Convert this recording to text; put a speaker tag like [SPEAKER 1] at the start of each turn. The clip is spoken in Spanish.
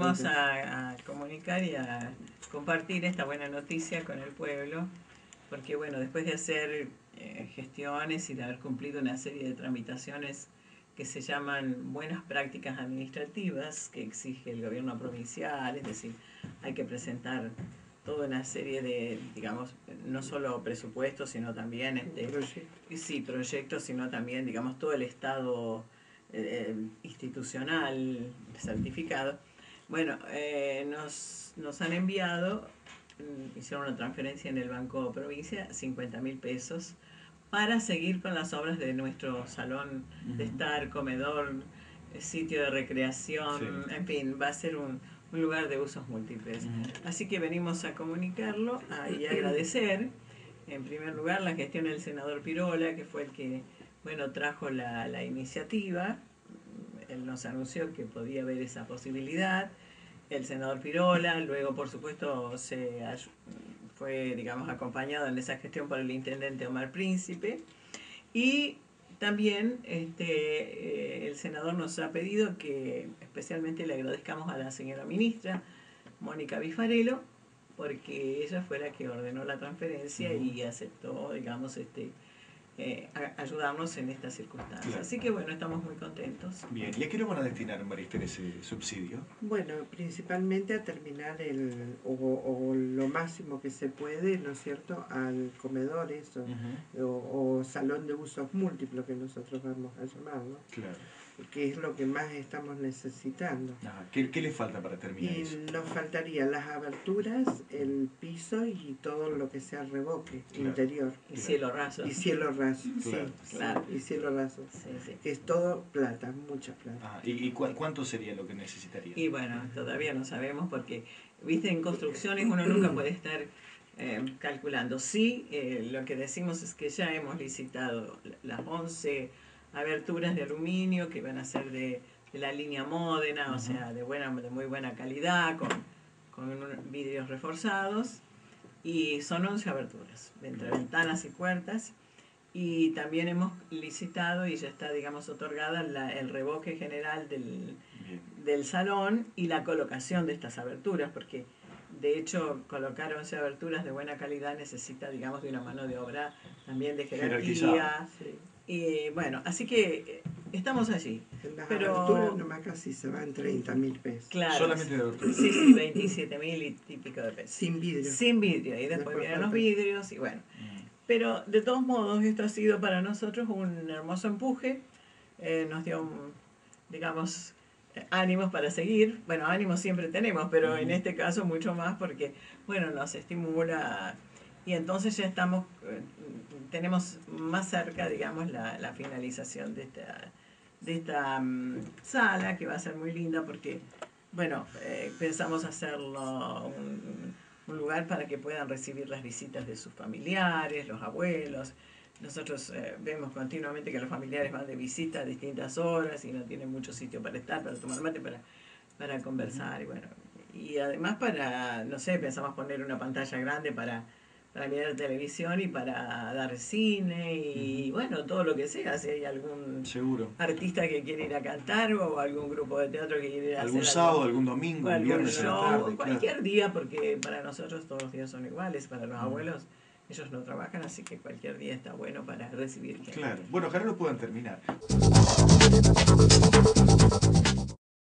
[SPEAKER 1] venimos a comunicar y a compartir esta buena noticia con el pueblo, porque bueno, después de hacer gestiones y de haber cumplido una serie de tramitaciones que se llaman buenas prácticas administrativas que exige el gobierno provincial, es decir, hay que presentar toda una serie de, digamos, no solo presupuestos, sino también proyectos, sino también, digamos, todo el estado institucional certificado. Bueno, nos han enviado, hicieron una transferencia en el Banco Provincia, 50.000 pesos, para seguir con las obras de nuestro salón de estar, comedor, sitio de recreación, en fin, va a ser un lugar de usos múltiples. Así que venimos a comunicarlo y agradecer, en primer lugar, la gestión del senador Pirola, que fue el que, bueno, trajo la iniciativa. Él nos anunció que podía haber esa posibilidad. El senador Pirola, luego, por supuesto, fue, digamos, acompañado en esa gestión por el intendente Omar Príncipe. Y también el senador nos ha pedido que especialmente le agradezcamos a la señora ministra, Mónica Bifarello, porque ella fue la que ordenó la transferencia y aceptó, digamos, ayudarnos en estas circunstancias. Claro. Así que bueno, estamos muy contentos.
[SPEAKER 2] Bien, ¿y a qué lo van a destinar, Marifer, ese subsidio?
[SPEAKER 3] Bueno, principalmente a terminar o lo máximo que se puede, ¿no es cierto?, al comedor o salón de usos múltiples que nosotros vamos a llamarlo. Claro. Que es lo que más estamos necesitando.
[SPEAKER 2] ¿Qué le falta para terminar eso?
[SPEAKER 3] Nos faltarían las aberturas, el piso y todo lo que sea revoque interior.
[SPEAKER 1] Y cielo raso.
[SPEAKER 3] Y cielo raso,
[SPEAKER 1] claro.
[SPEAKER 3] Sí, claro. Y cielo raso. Sí. Es todo plata, mucha plata.
[SPEAKER 2] ¿Y cuánto sería lo que necesitaría?
[SPEAKER 1] Y bueno, todavía no sabemos porque, viste, en construcciones uno nunca puede estar calculando. Sí, lo que decimos es que ya hemos licitado las 11 aberturas de aluminio que van a ser de la línea Módena, o sea, de muy buena calidad, con vidrios reforzados, y son 11 aberturas, entre ventanas y puertas, y también hemos licitado y ya está, digamos, otorgada el revoque general del salón y la colocación de estas aberturas, porque de hecho colocar 11 aberturas de buena calidad necesita, digamos, de una mano de obra también de jerarquía. Y bueno, así que estamos allí.
[SPEAKER 3] Las aberturas nomás casi se van 30.000 pesos.
[SPEAKER 1] Claro.
[SPEAKER 2] Solamente de aberturas.
[SPEAKER 1] Sí, 27.000 y típico de pesos.
[SPEAKER 3] Sin vidrio.
[SPEAKER 1] Sin vidrio. Y después vienen los vidrios y bueno. Pero de todos modos, esto ha sido para nosotros un hermoso empuje. Nos dio, digamos, ánimos para seguir. Bueno, ánimos siempre tenemos, pero en este caso mucho más porque, bueno, nos estimula. Y entonces ya tenemos más cerca, digamos, la finalización de esta sala, que va a ser muy linda porque, bueno, pensamos hacerlo un lugar para que puedan recibir las visitas de sus familiares, los abuelos. Nosotros vemos continuamente que los familiares van de visita a distintas horas y no tienen mucho sitio para estar, para tomar mate, para conversar. Y bueno, y además no sé, pensamos poner una pantalla grande para mirar televisión y para dar cine y bueno, todo lo que sea, si hay algún artista que quiere ir a cantar o algún grupo de teatro que quiere ir a
[SPEAKER 2] algún hacer sábado, algún domingo, algún viernes
[SPEAKER 1] show, a la tarde, cualquier día, porque para nosotros todos los días son iguales, para los abuelos ellos no trabajan, así que cualquier día está bueno para recibir gente.
[SPEAKER 2] Claro, bueno, ojalá lo puedan terminar.